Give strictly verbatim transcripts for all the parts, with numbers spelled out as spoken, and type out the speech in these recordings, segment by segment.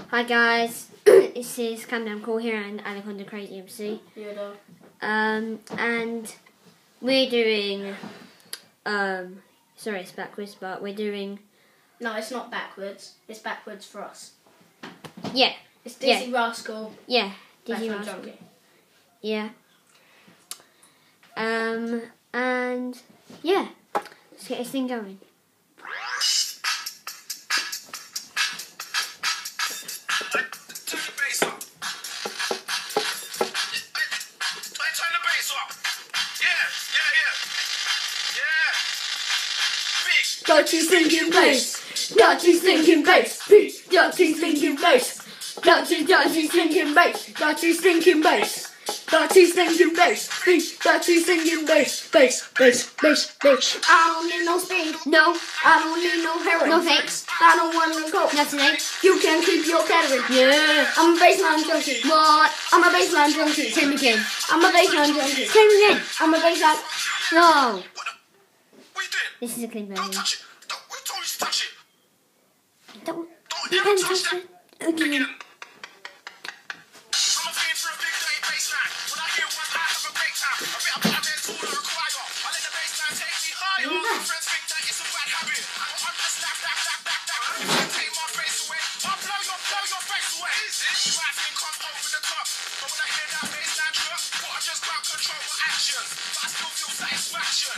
Hi guys, this is Camden Call here and Alec on the Crazy M C. Yeah, Um, and we're doing, um, sorry it's backwards, but we're doing... No, it's not backwards. It's backwards for us. Yeah. It's Dizzy yeah. Rascal. Yeah, Dizzy Rascal. Rascal. Junkie. Yeah. Um, and yeah, let's get this thing going. Dirty stinking bass, dirty stinking bass, dirty stinking bass, dirty dirty stinking bass, dirty stinking bass, dirty stinking bass, dirty stinking bass, bass, bass, bass, bass. I don't need no speed, No, I don't need no heroin, no thanks. I don't want no coke, Not today. you can keep your catering. Yeah. I'm a baseline junkie. What? I'm a baseline junkie. Same again. I'm a baseline junkie. Same again. I'm a baseline. No. What are you doing? This is a clean Don't version. touch it. Don't, we told you to touch it. Don't. Don't You ever can touch touch that. it. Okay. Again. I'm a fiend for a big dirty baseline. When I hear one, I have a great time. A bit about a man's tool I require. I let the baseline take me higher. My friends think that it's a bad habit. I go, I'm just laugh, laugh, laugh, laugh, laugh. You can take my face away. I'll blow your, blow your face away. You might think I'm over the top. But when I hear that baseline drop, what I just can't control my actions. But I still feel satisfaction.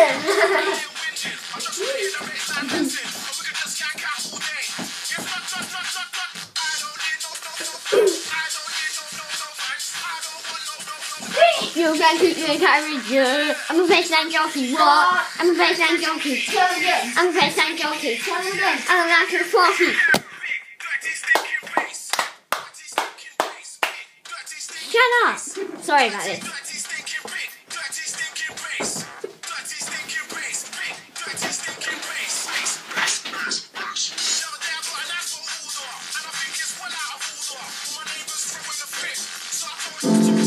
I'm just really in the baseline dancing. And we can just skank out all day. If not, not, not, not, not. I don't need no, no, no, no. I don't need no, no, no, thanks. I don't want no, no, no. You can keep your carriage, yeah. I'm a baseline junkie. What? I'm a baseline junkie. Tell me again. I'm a baseline junkie. Tell me again. I'm like a funky. Dirty stinking bass. Dirty stinking bass. Dirty stinking Shut up. Sorry about this. Dirty stinking pig. Dirty stinking bass. Dirty stinking bass. Pig. Dirty stinking bass. Bass, bass, bass, bass. The other day I got an asshole order, and I think it's well out of order. All my neighbours throwing a fit, so I told them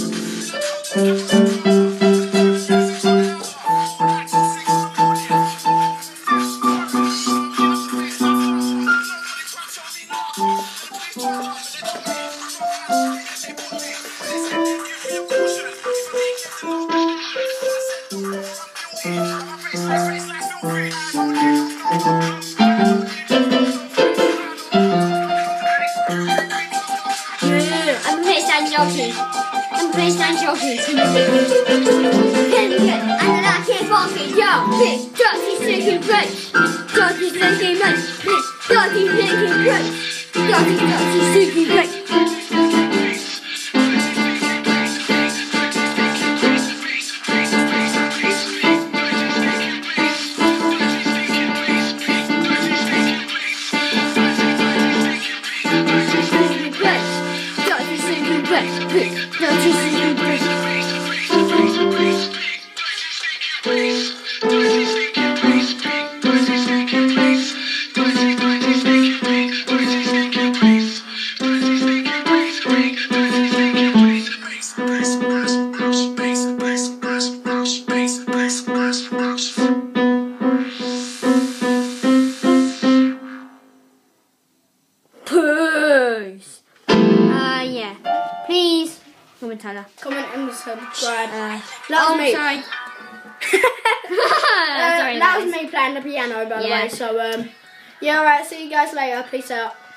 to I'm a baseline junkie. I'm a baseline junkie. I'm like a funky. Yo, big dirty stinking bass. Dirty stinking bass. Big dirty stinking bass. Dirty dirty stinking bass. Peace. Uh, yeah. Please comment, Tyler. Comment and subscribe. Uh, That was oh, me. sorry. Uh, sorry that guys. was me playing the piano, by the Yeah. way. So, um, yeah, alright, see you guys later. Peace out.